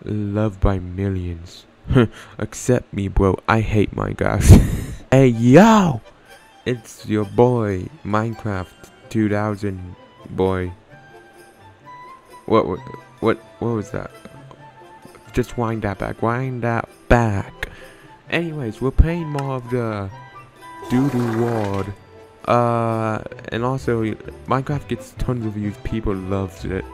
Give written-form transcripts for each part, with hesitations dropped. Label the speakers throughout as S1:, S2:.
S1: loved by millions. Accept me, bro. I hate Minecraft. Hey, yo! It's your boy, Minecraft 2000 boy. What was that? Just wind that back. Wind that back. Anyways, we're playing more of the Doo-Doo World. And also, Minecraft gets tons of views. People loves it.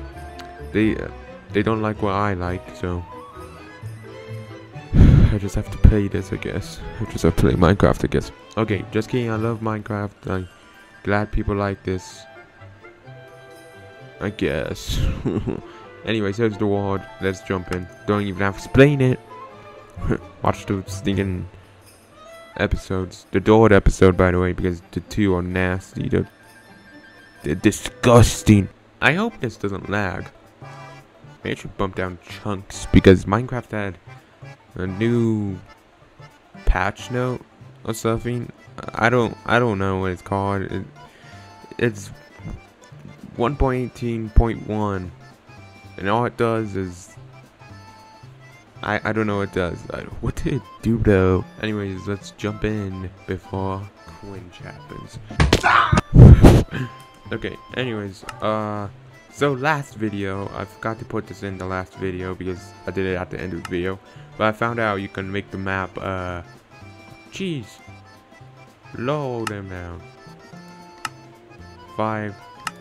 S1: They don't like what I like, so I just have to play this, I guess. I just have to play Minecraft, I guess. Okay, just kidding. I love Minecraft. I'm glad people like this, I guess. Anyways, here's the world. Let's jump in. Don't even have to explain it. Watch the stinking episodes. The Dord episode, by the way, because the two are nasty. They're disgusting. I hope this doesn't lag. Maybe I should bump down chunks because Minecraft had a new patch note or something. I don't know what it's called. It's 1.18.1, and all it does is I don't know what it does. What did it do though? Anyways, let's jump in before cringe happens. Okay. Anyways, so last video, I forgot to put this in the last video because I did it at the end of the video. But I found out you can make the map, jeez. Lower them down. 5.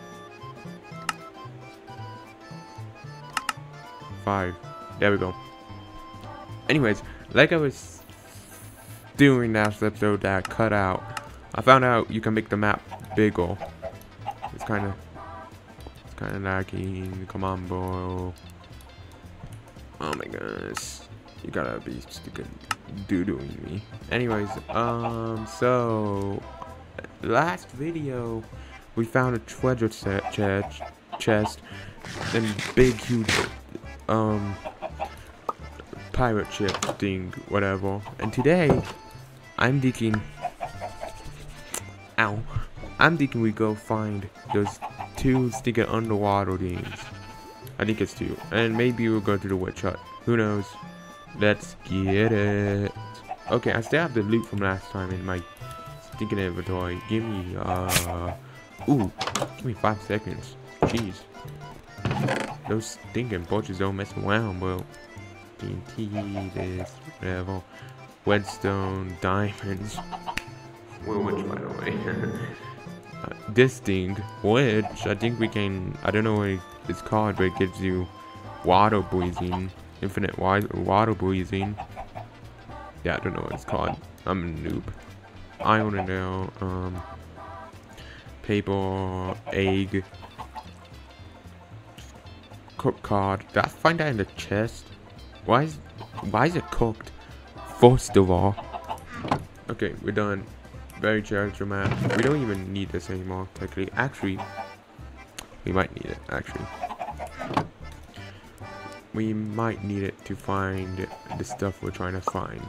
S1: There we go. Anyways, like I was doing last episode that I cut out, I found out you can make the map bigger. It's kind of laggy. Come on, bro. Oh my gosh. You gotta be sticking doo-dooing me. Anyways, so last video we found a treasure chest and big huge pirate ship thing, whatever. And today I'm thinking we go find those 2 stinking underwater things. I think it's 2. And maybe we'll go to the witch hut. Who knows? Let's get it. Okay, I still have the loot from last time in my stinking inventory. Give me, give me 5 seconds. Jeez. Those stinking butchers don't mess around, bro. TNT, this, whatever. Redstone, diamonds. Well, which, by the way. This thing, which I think we can, I don't know what it's called, but it gives you water breathing. Infinite water breathing. Yeah, I don't know what it's called. I'm a noob. I wanna know. Paper, egg, cooked cod. Did I find that in the chest? Why is it cooked? First of all. Okay, we're done. Very character map. We don't even need this anymore, technically. Actually, we might need it, actually. We might need it to find the stuff we're trying to find.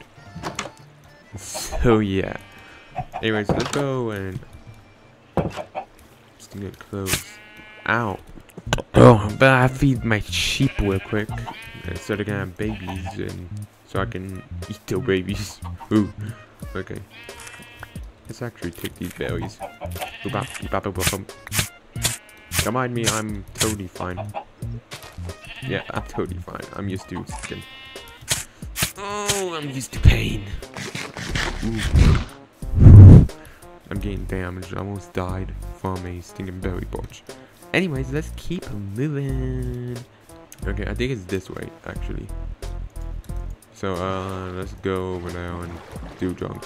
S1: So yeah. Anyways, let's go and just get close. Ow. Oh, but I feed my sheep real quick. So they're gonna have babies, and so I can eat their babies. Ooh. Okay. Let's actually take these berries. Don't mind me, I'm totally fine. Yeah, I'm totally fine. I'm used to skin. Oh, I'm used to pain. Ooh. I'm getting damaged. I almost died from a stinking berry bunch. Anyways, let's keep moving. Okay, I think it's this way, actually. So, let's go over now and do junk.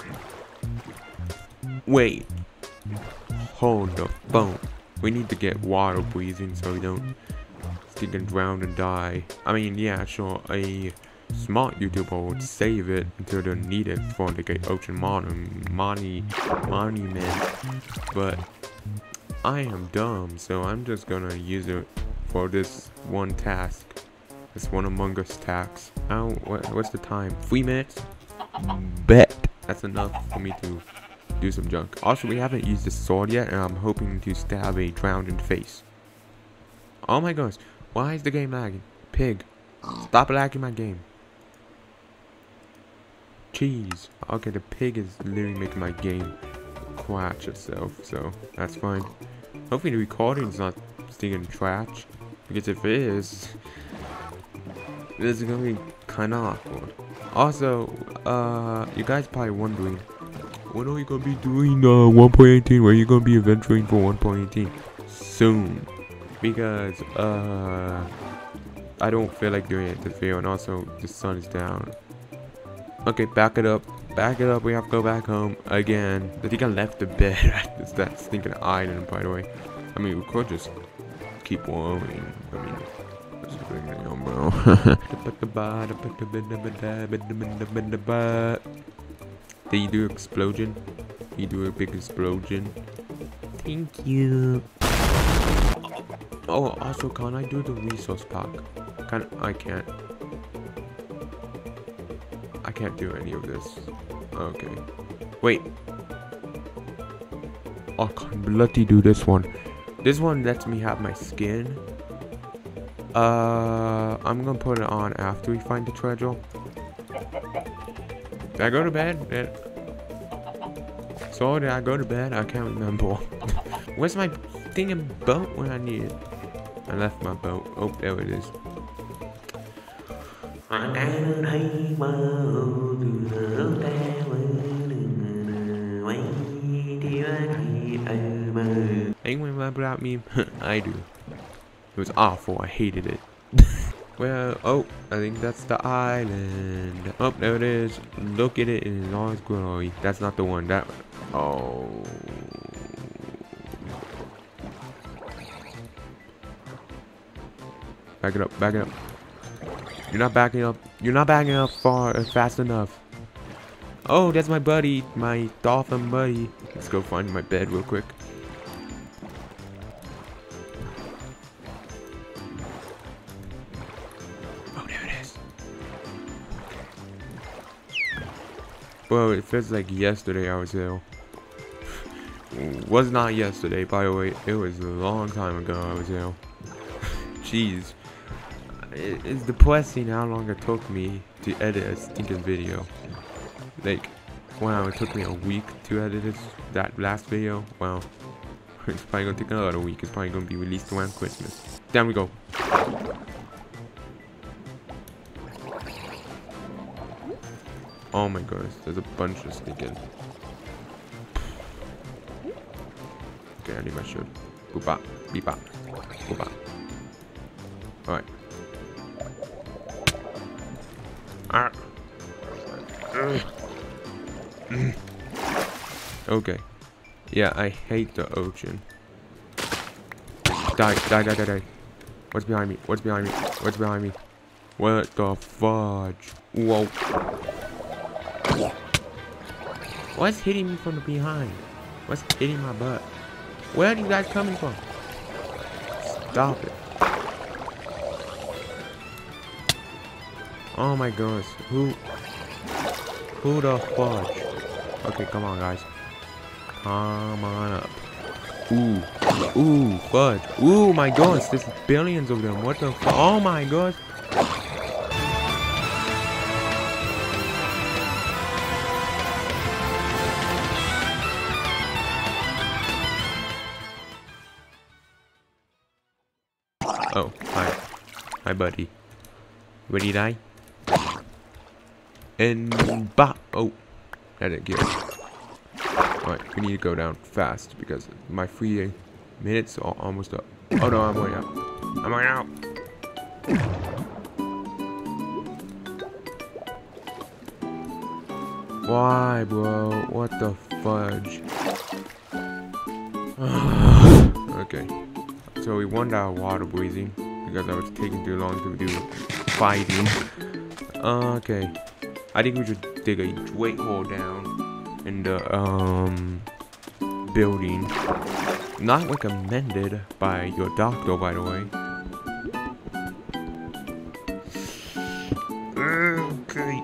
S1: Wait. Hold the phone. We need to get water breathing so we don't stinking drown and die. I mean, yeah, sure, a smart YouTuber would save it until they need it for like an ocean monument. But I am dumb, so I'm just gonna use it for this one task. This one Among Us task. Now, what's the time? 3 minutes? Bet. That's enough for me to do some junk. Also, we haven't used the sword yet, and I'm hoping to stab a drowned in the face. Oh my gosh. Why is the game lagging? Pig. Stop lagging my game. Jeez. Okay, the pig is literally making my game crash itself, so that's fine. Hopefully the recording's not stinking trash, because if it is, this is gonna be kinda awkward. Also, you guys probably wondering, when are you gonna be doing 1.18? Where are you gonna be adventuring for 1.18? Soon, because I don't feel like doing it this video, and also the sun is down. Okay, back it up. Back it up. We have to go back home again. I think I left the bed at that stinking island, by the way. I mean, we could just keep walking. I mean, that's the thing, bro. Did you do explosion? You do a big explosion. Thank you. Oh, also, can I do the resource pack? I can't. I can't do any of this. Okay. Wait. I can bloody do this one. This one lets me have my skin. I'm gonna put it on after we find the treasure. Did I go to bed? So did I go to bed? I can't remember. Where's my stinking boat when I need it? I left my boat. Oh, there it is. Anyone remember that meme? I do. It was awful. I hated it. Well, oh, I think that's the island. Oh, there it is. Look at it in all its glory. That's not the one. That. Oh. Back it up. Back it up. You're not backing up. You're not backing up fast enough. Oh, that's my buddy. My dolphin buddy. Let's go find my bed real quick. Oh, there it is. Well, it feels like yesterday I was ill. Was not yesterday, by the way. It was a long time ago I was ill. Jeez. It's depressing how long it took me to edit a stinking video. Like, wow, it took me a week to edit that last video. Wow. It's probably gonna take another week. It's probably gonna be released around Christmas. Down we go. Oh my goodness, there's a bunch of stinking. Okay, I need my shield. Boop-bop, beep-bop, boop-bop. Alright. Okay. Yeah, I hate the ocean. Die, die, die, die, die. What's behind me? What's behind me? What's behind me? What the fudge? Whoa. What's hitting me from the behind? What's hitting my butt? Where are you guys coming from? Stop it. Oh my goodness. Who the fudge? Okay, come on, guys. Come on up. Ooh. Ooh, fudge. Ooh, my goodness. There's billions of them. What the fuck? Oh my gosh. Oh, hi. Hi, buddy. Ready to die? And bop. Oh, I didn't get it. Alright, we need to go down fast because my 3 minutes are almost up. Oh no, I'm going out. I'm going out. Why, bro? What the fudge? Okay. So we won that water breathing because I was taking too long to do fighting. Okay. I think we should dig a great hole down in the building. Not recommended by your doctor, by the way. Okay.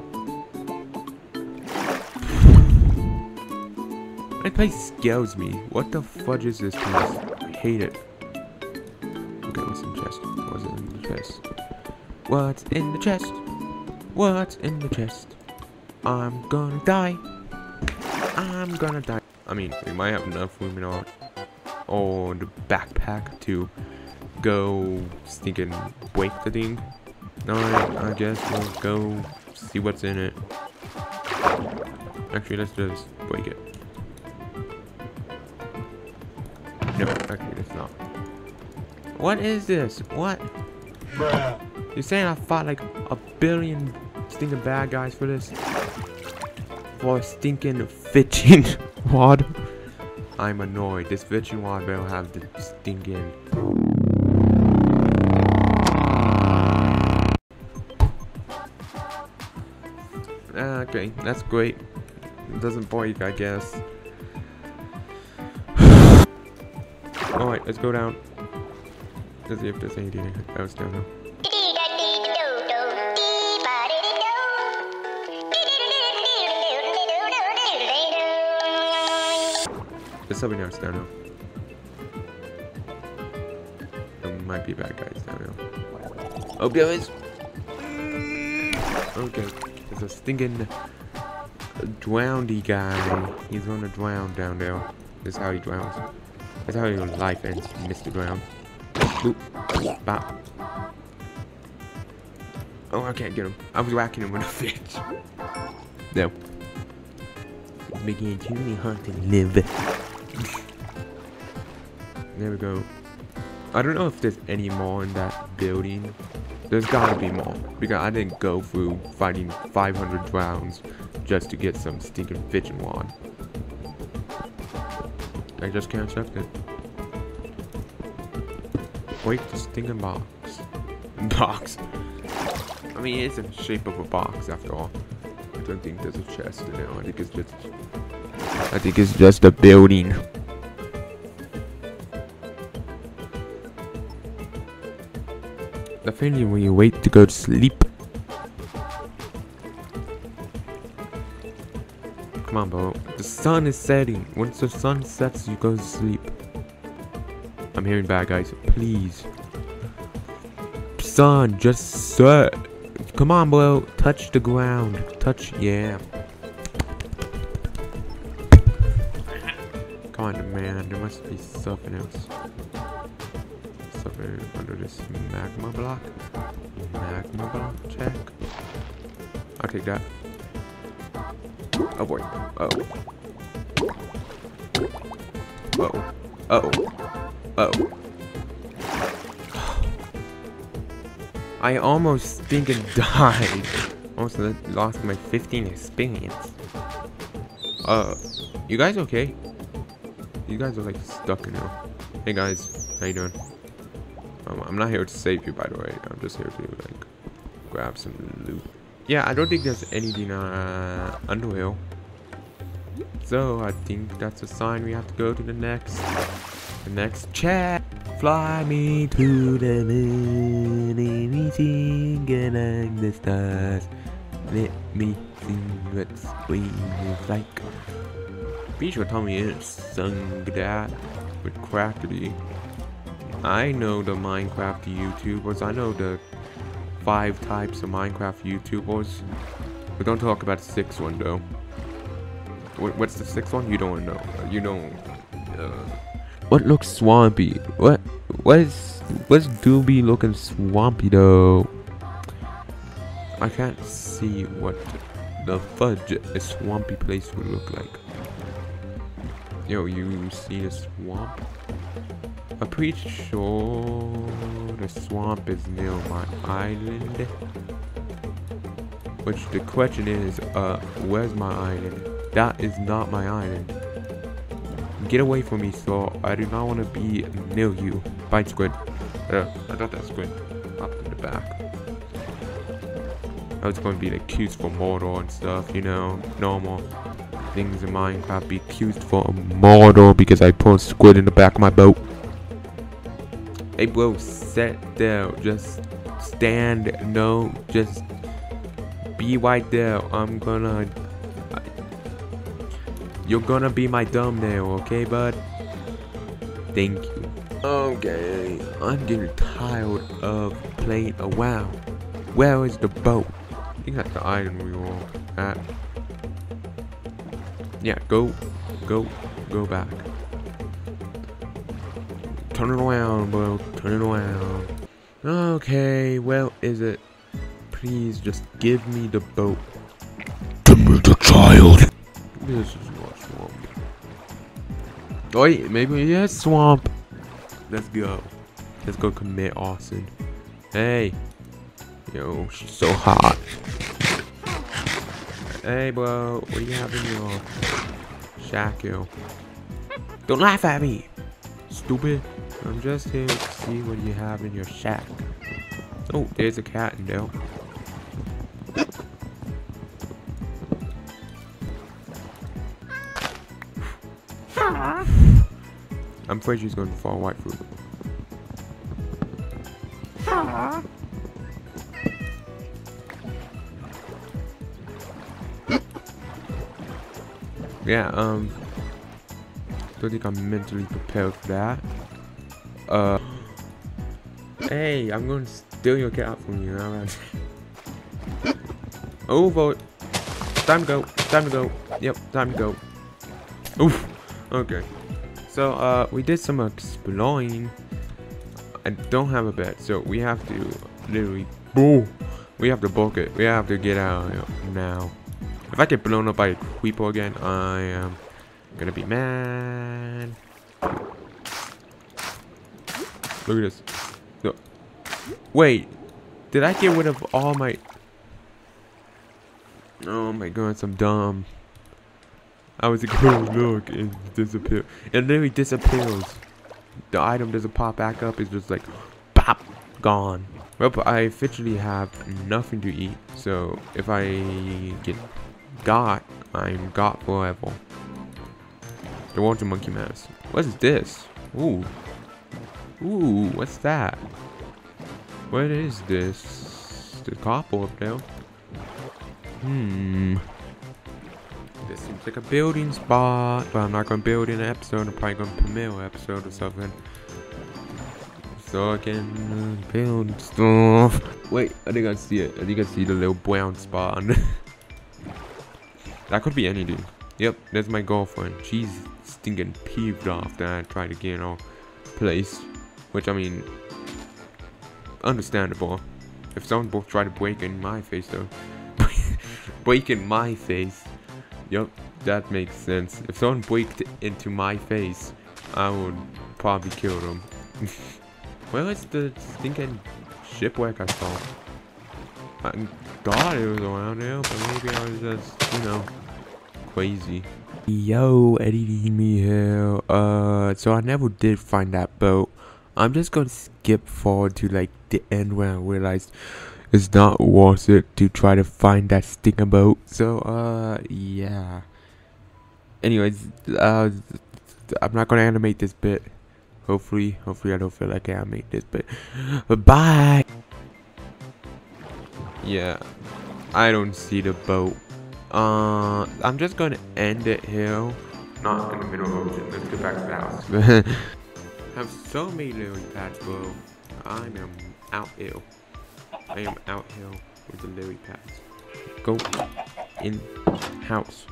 S1: This place scares me. What the fudge is this place? I hate it. Okay, what's in the chest? What's in the chest? What's in the chest? What's in the chest? I'm gonna die. I'm gonna die. I mean, we might have enough room in our the backpack to go stinking break the thing. Alright, I guess we'll go see what's in it. Actually, let's just break it. No, actually, it's not. What is this? What?
S2: Bruh.
S1: You're saying I fought like a billion stinking bad guys for this? For a stinking fishing rod? I'm annoyed. This fishing rod will have the stinking... Okay, that's great. It doesn't break, I guess. Alright, let's go down. Let's see if there's anything else down there. There's something else down there. There might be bad guys down there. Oh, guys! Okay, there's a stinking drownedy guy. He's gonna drown down there. This is how he drowns. That's how your life ends, Mr. Drown. Boop. Bop. Oh, I can't get him. I was whacking him with a fish. No. It's making it really hard to live. There we go. I don't know if there's any more in that building. There's gotta be more. Because I didn't go through fighting 500 drowns just to get some stinking fishing rod. I just can't accept it. Break the stinking box. Box. I mean, it's in the shape of a box after all. I don't think there's a chest in it. I think it's just a building. The feeling when you wait to go to sleep. Come on, bro. The sun is setting. Once the sun sets, you go to sleep. I'm hearing bad guys. Please. Sun, just set. Come on, bro. Touch the ground. Touch, yeah. Come on, man. There must be something else. Something under this magma block. Magma block check. I'll take that. Oh boy. Oh. Oh. Oh. Oh. I almost stinking died. Almost lost my 15 experience. You guys okay? You guys are like stuck in here. Hey guys, how you doing? I'm not here to save you, by the way. I'm just here to like grab some loot. Yeah, I don't think there's anything Underhill. So I think that's a sign we have to go to the next chat. Fly me to the moon, let me sing along the stars. Let me sing what spring is like. Be sure to tell me it sung that with Crackety. I know the Minecraft YouTubers. I know the 5 types of Minecraft YouTubers. But don't talk about the 6th one though. What's the 6th one? You don't know. You don't. What looks swampy? What's Doobie looking swampy though? I can't see what the fudge a swampy place would look like. Yo, you see the swamp? I'm pretty sure the swamp is near my island. Which the question is, where's my island? That is not my island. Get away from me, Saw. I do not want to be near you. Bite squid. I thought that squid popped in the back. I was going to be accused for murder and stuff, you know, normal things in Minecraft. Be accused for murder because I put a squid in the back of my boat. Hey bro, sit there. Just stand. No, just be right there. You're gonna be my thumbnail, okay, bud? Thank you. Okay, I'm getting tired of playing around. Where is the boat? I think that's the item we were at. Yeah, go back. Turn it around, bro. Turn it around. Okay, well, is it? Please just give me the boat.
S2: Give me the child.
S1: This is not swamp. Oh, wait, maybe it is swamp. Let's go. Let's go commit arson. Hey. Yo, she's so hot. Hey, bro. What do you have in your shack, yo? Don't laugh at me, stupid. I'm just here to see what you have in your shack. Oh, there's a cat in there. I'm afraid she's going to fall white fruit. Yeah, don't think I'm mentally prepared for that. Hey, I'm going to steal your cat from you. Alright. Oh, vote. Time to go. Time to go. Yep, time to go. Oof. Okay. So, we did some exploring. I don't have a bed, so we have to literally, we have to book it. We have to get out of here now. If I get blown up by a creeper again, I am gonna be mad. Look at this. No. Wait, did I get rid of all my? Oh my goodness, I'm dumb. I was like, oh look, it disappeared. It literally disappears. The item doesn't pop back up. It's just like, pop, gone. Well, I officially have nothing to eat. So if I get got, I'm got forever. The water monkey mask. What is this? Ooh. Ooh, what's that? What is this? The copper up there. This seems like a building spot, but I'm not gonna build in an episode. I'm probably gonna premiere an episode or something, so I can build stuff. Wait, I think I see it. I think I see the little brown spot on that could be anything. Yep, that's my girlfriend. She's stinking peeved off that I tried to get in our place, which I mean, understandable. If someone both try to break in my face though, break in my face. Yep, that makes sense. If someone breaked into my face, I would probably kill them. Where is the stinking shipwreck I saw? I thought it was around there, but maybe I was just, you know, crazy. Yo, Eddie me here. So I never did find that boat. I'm just gonna skip forward to like the end when I realized it's not worth it to try to find that stinking boat. So yeah. Anyways, I'm not gonna animate this bit. Hopefully I don't feel like I animate this bit. But bye. Yeah, I don't see the boat. I'm just gonna end it here. Not in the middle of the ocean. Let's get back to the house. Have so many lily pads, bro. I am out here. I am out here with the lily pads. Go in house.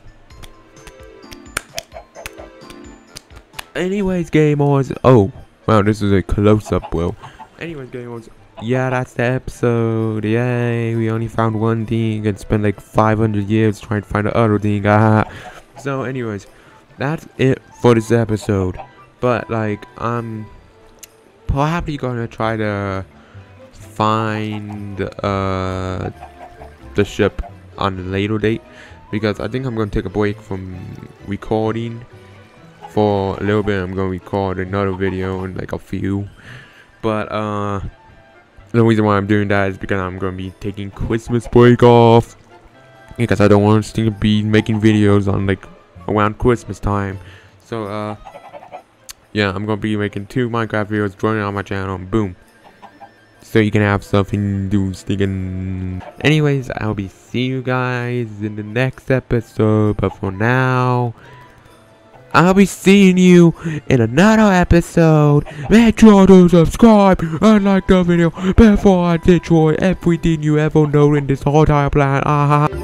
S1: Anyways, gamers. Oh, wow, this is a close-up, bro. Anyways, gamers. Yeah, that's the episode. Yay, we only found one thing and spent like 500 years trying to find the other thing. So, anyways, that's it for this episode. But, like, I'm probably gonna try to find the ship on a later date, because I think I'm gonna take a break from recording for a little bit. I'm gonna record another video in like a few, but the reason why I'm doing that is because I'm gonna be taking Christmas break off, because I don't want to be making videos on like around Christmas time. So yeah, I'm gonna be making 2 Minecraft videos, joining on my channel, and boom, so you can have something to do stinking. Anyways, I'll be seeing you guys in the next episode, but for now, I'll be seeing you in another episode. Make sure to subscribe and like the video before I destroy everything you ever know in this whole entire plan.